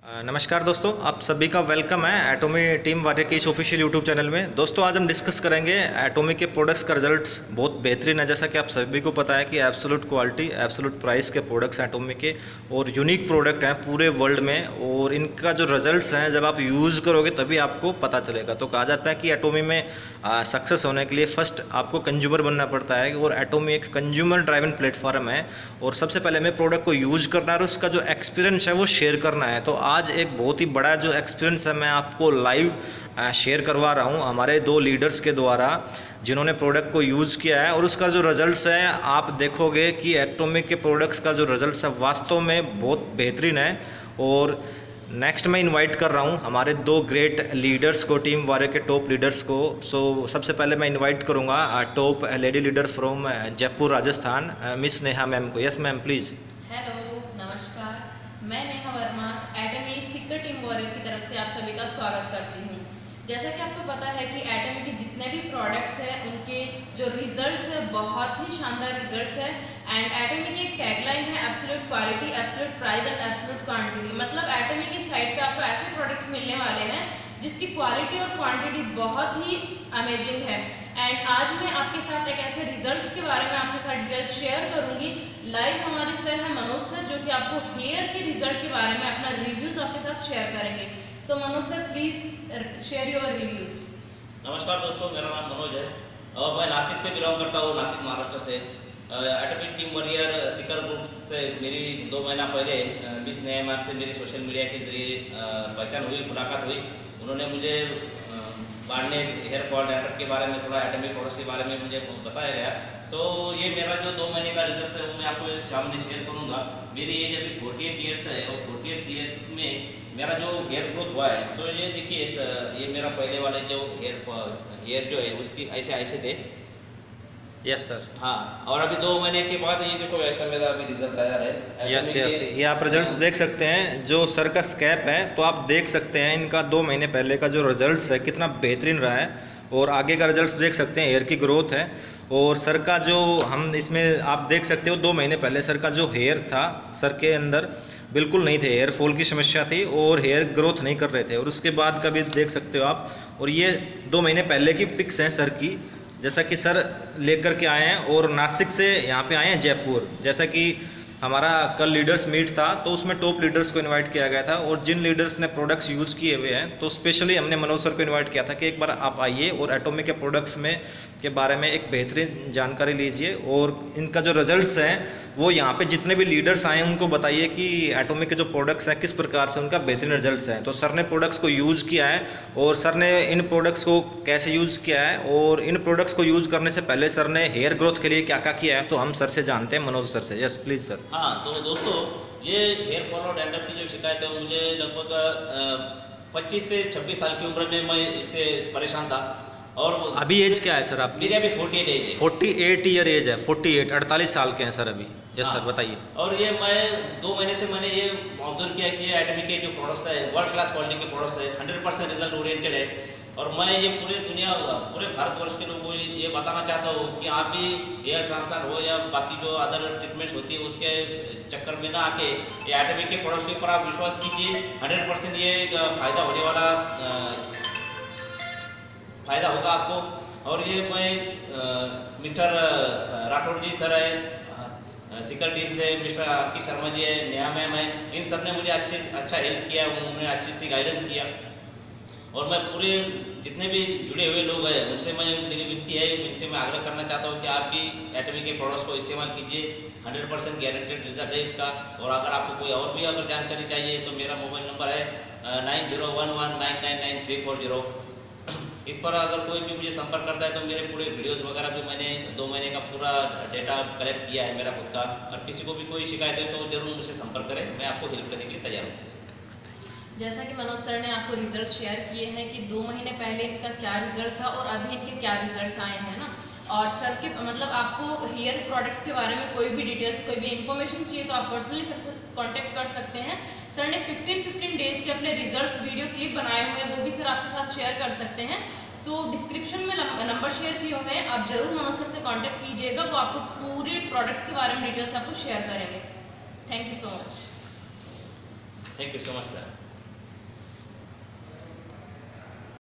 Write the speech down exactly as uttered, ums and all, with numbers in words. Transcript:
अ, नमस्कार दोस्तों, आप सभी का वेलकम है एटोमी टीम वारियर के इस ऑफिशियल यूट्यूब चैनल में। दोस्तों आज हम डिस्कस करेंगे एटोमी के प्रोडक्ट्स का रिजल्ट्स बहुत बेहतरीन है। जैसा कि आप सभी को पता है कि एब्सोल्यूट क्वालिटी एब्सोल्यूट प्राइस के प्रोडक्ट्स एटोमी के और यूनिक प्रोडक्ट हैं पूरे वर्ल्ड में, और इनका जो रिजल्ट्स हैं जब आप यूज़ करोगे तभी आपको पता चलेगा। तो कहा जाता है कि एटोमी में सक्सेस होने के लिए फ़र्स्ट आपको कंज्यूमर बनना पड़ता है, और एटोमी एक कंज्यूमर ड्राइवन प्लेटफॉर्म है। और सबसे पहले हमें प्रोडक्ट को यूज़ करना है और उसका जो एक्सपीरियंस है वो शेयर करना है। तो आज एक बहुत ही बड़ा जो एक्सपीरियंस है मैं आपको लाइव शेयर करवा रहा हूँ हमारे दो लीडर्स के द्वारा जिन्होंने प्रोडक्ट को यूज़ किया है, और उसका जो रिजल्ट्स है आप देखोगे कि एटोमी के प्रोडक्ट्स का जो रिजल्ट्स है वास्तव में बहुत बेहतरीन है। और नेक्स्ट मैं इनवाइट कर रहा हूँ हमारे दो ग्रेट लीडर्स को, टीम वारियर के टॉप लीडर्स को। सो so, सबसे पहले मैं इनवाइट करूँगा top lady leader from Jaipur Rajasthan, miss Neha ma'am को। Yes ma'am please. हेलो, नमस्कार, मैं Neha Verma Atomy Sikar team warrior की तरफ से आप सभी का स्वागत करती हूँ। जैसा कि आपको पता है कि एटमी के जितने भी प्रोडक्ट्स हैं उनके जो रिजल्ट्स है बहुत ही शानदार रिजल्ट्स है। एंड एटमी की एक टैगलाइन है absolute quality, absolute price and absolute quantity. मतलब एटमी की साइट पे आपको ऐसे प्रोडक्ट्स मिलने वाले हैं जिसकी क्वालिटी और क्वांटिटी बहुत ही अमेजिंग है। एंड आज मैं आपके साथ एक ऐसे रिजल्ट्स के बारे में आपके साथ डिटेल शेयर करूंगी। लाइव हमारे सर हैं मनोज सर, जो कि आपको हेयर के रिजल्ट के बारे में अपना रिव्यूज आपके साथ शेयर करेंगे। So Manoj sir please share your reviews. नमस्कार दोस्तों, मेरा नाम मनोज है और मैं नासिक से बिलोंग करता हूँ, नासिक महाराष्ट्र से। Atomy team warrior Sikar group से मेरी दो महीना पहले मिस नेहा मैम से मेरी सोशल मीडिया के जरिए पहचान हुई, मुलाकात हुई। उन्होंने मुझे बार्नेस हेयर फॉल डैंड्रफ के बारे में, थोड़ा एटमी प्रोडक्ट्स के बारे में मुझे बताया गया। तो ये मेरा जो दो महीने का रिजल्ट है वो मैं आपको सामने शेयर करूँगा। मेरी एज अभी फोर्टी एट ईयर्स है और फोर्टी एट ईयर्स में मेरा जो हेयर ग्रोथ हुआ है, तो ये देखिए ये मेरा पहले वाले जो हेयर हेयर जो है उसकी ऐसे ऐसे थे। Yes sir. हाँ, और अभी दो महीने के बाद ये देखो ऐसा मेरा अभी रिजल्ट आया है। यस यस, ये आप रिजल्ट्स देख सकते हैं। जो सर का स्कैप है तो आप देख सकते हैं इनका दो महीने पहले का जो रिजल्ट्स है कितना बेहतरीन रहा है, और आगे का रिजल्ट्स देख सकते हैं, हेयर की ग्रोथ है। और सर का जो हम इसमें आप देख सकते हो दो महीने पहले सर का जो हेयर था, सर के अंदर बिल्कुल नहीं थे, हेयर फॉल की समस्या थी और हेयर ग्रोथ नहीं कर रहे थे। और उसके बाद का भी देख सकते हो आप, और ये दो महीने पहले की पिक्स हैं सर की, जैसा कि सर लेकर के आए हैं और नासिक से यहाँ पे आए हैं जयपुर। जैसा कि हमारा कल लीडर्स मीट था तो उसमें टॉप लीडर्स को इनवाइट किया गया था, और जिन लीडर्स ने प्रोडक्ट्स यूज़ किए हुए हैं तो स्पेशली हमने मनोज सर को इनवाइट किया था कि एक बार आप आइए और एटोमी के प्रोडक्ट्स में के बारे में एक बेहतरीन जानकारी लीजिए, और इनका जो रिजल्ट्स हैं वो यहाँ पे जितने भी लीडर्स आए हैं उनको बताइए कि एटोमी के जो प्रोडक्ट्स हैं किस प्रकार से उनका बेहतरीन रिजल्ट्स हैं। तो सर ने प्रोडक्ट्स को यूज़ किया है, और सर ने इन प्रोडक्ट्स को कैसे यूज़ किया है, और इन प्रोडक्ट्स को यूज़ करने से पहले सर ने हेयर ग्रोथ के लिए क्या क्या किया है, तो हम सर से जानते हैं, मनोज सर से। Yes please sir. हाँ, तो दोस्तों ये हेयर फॉल और डैंड्रफ की जो शिकायत है मुझे लगभग पच्चीस से छब्बीस साल की उम्र में मैं इससे परेशान था। और अभी एज क्या है सर आपकी? मेरी अभी फोर्टी एट एज है। फोर्टी एट ईयर एज है, फोर्टी एट अड़तालीस साल के हैं सर अभी। यस हाँ, सर बताइए। और ये मैं दो महीने से मैंने ये ऑब्जर्व किया कि एटमी के जो प्रोडक्ट्स है वर्ल्ड क्लास क्वालिटी के प्रोडक्ट्स है, हंड्रेड परसेंट रिजल्ट ओरिएंटेड है। और मैं ये पूरे दुनिया पूरे भारतवर्ष के लोगों को ये बताना चाहता हूँ कि आप भी हेयर ट्रांसप्लांट हो या बाकी जो अदर ट्रीटमेंट्स होती है उसके चक्कर में ना आके ये एटमी के प्रोडक्ट्स के ऊपर आप विश्वास कीजिए। हंड्रेड परसेंट ये फ़ायदा होने वाला फ़ायदा होगा आपको। और ये मैं मिस्टर राठौड़ जी सर है सिकर टीम से, मिस्टर अंकित शर्मा जी है, नेहा मैम है, इन सब ने मुझे अच्छे अच्छा हेल्प किया, उन्होंने अच्छी सी गाइडेंस किया। और मैं पूरे जितने भी जुड़े हुए लोग हैं उनसे मैं मेरी विनती है, उनसे मैं आग्रह करना चाहता हूँ कि आप भी एटमी के प्रोडक्ट्स को इस्तेमाल कीजिए। हंड्रेड परसेंट गारंटेड रिजल्ट है इसका। और अगर आपको कोई और भी अगर जानकारी चाहिए तो मेरा मोबाइल नंबर है nine zero one one nine nine nine three four zero. इस पर अगर कोई भी मुझे संपर्क करता है तो मेरे पूरे वीडियोस वगैरह भी मैंने दो महीने का पूरा डेटा कलेक्ट किया है मेरा खुद का। और किसी को भी कोई शिकायत है तो जरूर मुझसे संपर्क करें, मैं आपको हेल्प करने के लिए तैयार हूँ। जैसा कि मनोज सर ने आपको रिजल्ट शेयर किए हैं कि दो महीने पहले इनका क्या रिजल्ट था और अभी इनके क्या रिजल्ट्स आए हैं ना। और सर के मतलब आपको हेयर प्रोडक्ट्स के बारे में कोई भी डिटेल्स, कोई भी इंफॉर्मेशन चाहिए तो आप पर्सनली सर से कांटेक्ट कर सकते हैं। सर ने फिफ्टीन फिफ्टीन डेज के अपने रिजल्ट्स वीडियो क्लिप बनाए हुए हैं, वो भी सर आपके साथ शेयर कर सकते हैं। सो डिस्क्रिप्शन में नंबर शेयर किए हुए हैं, आप जरूर मनोज सर से कॉन्टैक्ट कीजिएगा, वो आपको पूरे प्रोडक्ट्स के बारे में डिटेल्स आपको शेयर करेंगे। Thank you so much. Thank you so much sir.